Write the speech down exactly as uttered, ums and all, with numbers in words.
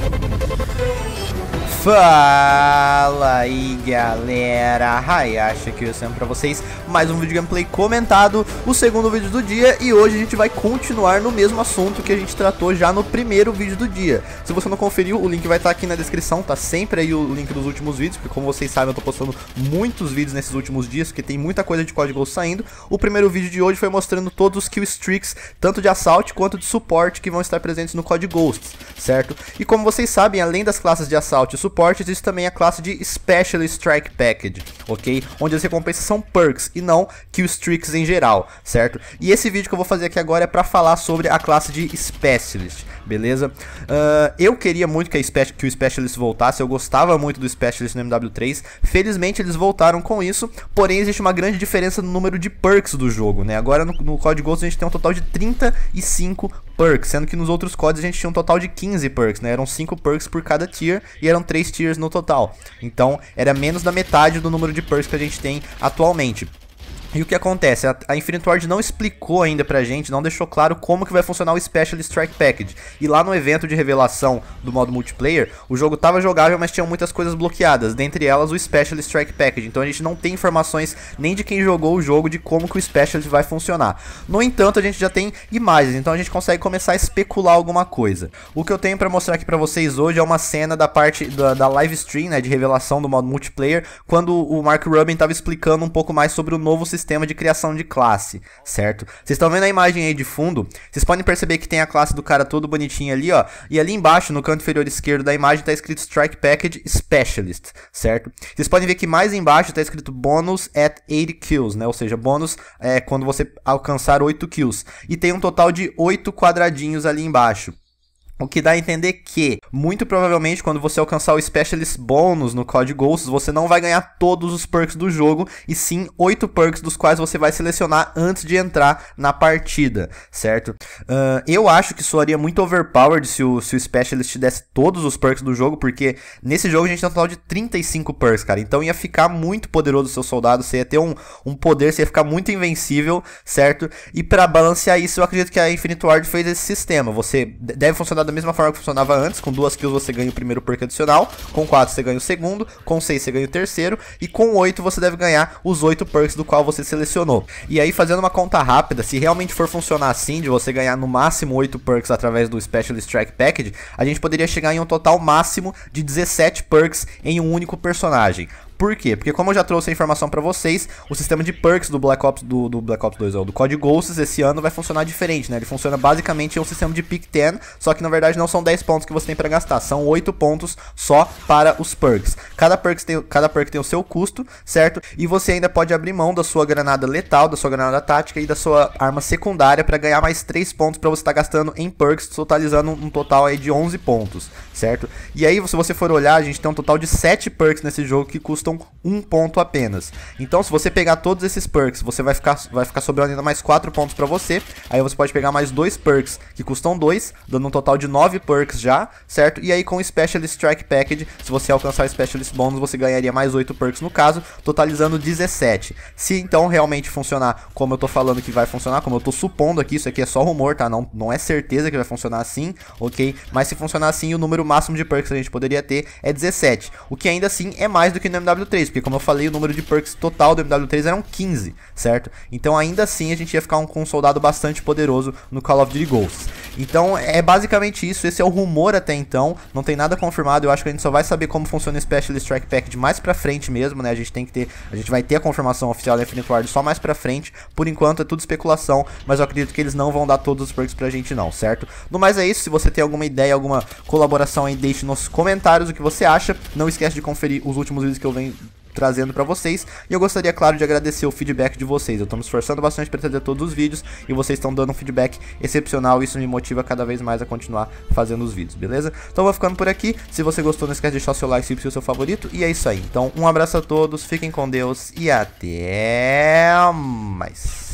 Fala aí galera, Hayashi aqui sempre pra vocês, mais um vídeo gameplay comentado, o segundo vídeo do dia, e hoje a gente vai continuar no mesmo assunto que a gente tratou já no primeiro vídeo do dia. Se você não conferiu, o link vai estar aqui na descrição, tá sempre aí o link dos últimos vídeos, porque como vocês sabem eu tô postando muitos vídeos nesses últimos dias, porque tem muita coisa de código saindo. O primeiro vídeo de hoje foi mostrando todos os kill streaks, tanto de assalto quanto de suporte, que vão estar presentes no Code Ghosts, certo? E como vocês sabem, além das classes de assalto e suporte, existe também a classe de Special Strike Package, ok? Onde as recompensas são perks e não kill streaks em geral, certo? E esse vídeo que eu vou fazer aqui agora é pra falar sobre a classe de Specialist, beleza? Uh, eu queria muito que, a Spe que o Specialist voltasse, eu gostava muito do Specialist no M W três, felizmente eles voltaram com isso, porém existe uma grande diferença no número de perks do jogo, né? Agora no, no Code Ghosts a gente tem um total de trinta e cinco perks, sendo que nos outros codes a gente tinha um total de quinze perks, né? Eram cinco perks por cada tier e eram três tiers no total. Então era menos da metade do número de perks que a gente tem atualmente. E o que acontece? A, a Infinite Ward não explicou ainda pra gente, não deixou claro como que vai funcionar o Special Strike Package. E lá no evento de revelação do modo multiplayer, o jogo tava jogável, mas tinha muitas coisas bloqueadas, dentre elas o Special Strike Package. Então a gente não tem informações nem de quem jogou o jogo, de como que o Specialist vai funcionar. No entanto, a gente já tem imagens, então a gente consegue começar a especular alguma coisa. O que eu tenho pra mostrar aqui pra vocês hoje é uma cena da parte da, da live stream, né, de revelação do modo multiplayer, quando o Mark Rubin tava explicando um pouco mais sobre o novo sistema sistema de criação de classe, certo? Vocês estão vendo a imagem aí de fundo? Vocês podem perceber que tem a classe do cara todo bonitinho ali, ó. E ali embaixo, no canto inferior esquerdo da imagem, tá escrito Strike Package Specialist, certo? Vocês podem ver que mais embaixo tá escrito Bonus at eighty kills, né? Ou seja, bônus é quando você alcançar oito kills. E tem um total de oito quadradinhos ali embaixo. O que dá a entender que, muito provavelmente, quando você alcançar o Specialist Bônus no Code Ghosts, você não vai ganhar todos os perks do jogo, e sim oito perks dos quais você vai selecionar antes de entrar na partida, certo? Uh, eu acho que soaria muito overpowered se o, se o Specialist desse todos os perks do jogo, porque nesse jogo a gente tem um total de trinta e cinco perks, cara. Então ia ficar muito poderoso o seu soldado, você ia ter um, um poder, você ia ficar muito invencível, certo? E pra balancear isso, eu acredito que a Infinite Ward fez esse sistema. Você deve funcionar da mesma forma que funcionava antes, com duas kills você ganha o primeiro perk adicional, com quatro você ganha o segundo, com seis você ganha o terceiro, e com oito você deve ganhar os oito perks do qual você selecionou. E aí, fazendo uma conta rápida, se realmente for funcionar assim, de você ganhar no máximo oito perks através do Special Strike Package, a gente poderia chegar em um total máximo de dezessete perks em um único personagem. Por quê? Porque como eu já trouxe a informação pra vocês, o sistema de perks do Black Ops, do, do Black Ops dois, ou do Code Ghosts, esse ano vai funcionar diferente, né? Ele funciona basicamente em um sistema de pick dez, só que na verdade não são dez pontos que você tem pra gastar, são oito pontos só para os perks. Cada perk, tem, cada perk tem o seu custo, certo? E você ainda pode abrir mão da sua granada letal, da sua granada tática e da sua arma secundária pra ganhar mais três pontos pra você estar tá gastando em perks, totalizando um total aí de onze pontos, certo? E aí, se você for olhar, a gente tem um total de sete perks nesse jogo que custam um ponto apenas. Então, se você pegar todos esses perks, você vai ficar, vai ficar sobrando ainda mais quatro pontos pra você. Aí você pode pegar mais dois perks que custam dois, dando um total de nove perks já, certo? E aí com o Special Strike Package, se você alcançar o Specialist Bonus, você ganharia mais oito perks no caso, totalizando dezessete. Se então realmente funcionar como eu tô falando que vai funcionar, como eu tô supondo aqui, isso aqui é só rumor, tá? Não, não é certeza que vai funcionar assim, ok? Mas se funcionar assim, o número máximo de perks que a gente poderia ter é dezessete. O que ainda assim é mais do que no M W três, porque como eu falei, o número de perks total do M W três eram quinze, certo? Então ainda assim a gente ia ficar um, com um soldado bastante poderoso no Call of Duty Ghosts. Então é basicamente isso, esse é o rumor até então, não tem nada confirmado, eu acho que a gente só vai saber como funciona o Special Strike Package mais pra frente mesmo, né? A gente tem que ter, a gente vai ter a confirmação oficial da Infinite Ward só mais pra frente, por enquanto é tudo especulação, mas eu acredito que eles não vão dar todos os perks pra gente não, certo? No mais é isso, se você tem alguma ideia, alguma colaboração aí, deixe nos comentários o que você acha, não esquece de conferir os últimos vídeos que eu venho trazendo pra vocês, e eu gostaria, claro, de agradecer o feedback de vocês. Eu tô me esforçando bastante pra trazer todos os vídeos, e vocês estão dando um feedback excepcional, e isso me motiva cada vez mais a continuar fazendo os vídeos, beleza? Então eu vou ficando por aqui, se você gostou não esquece de deixar o seu like, se o seu favorito, e é isso aí. Então um abraço a todos, fiquem com Deus, e até mais.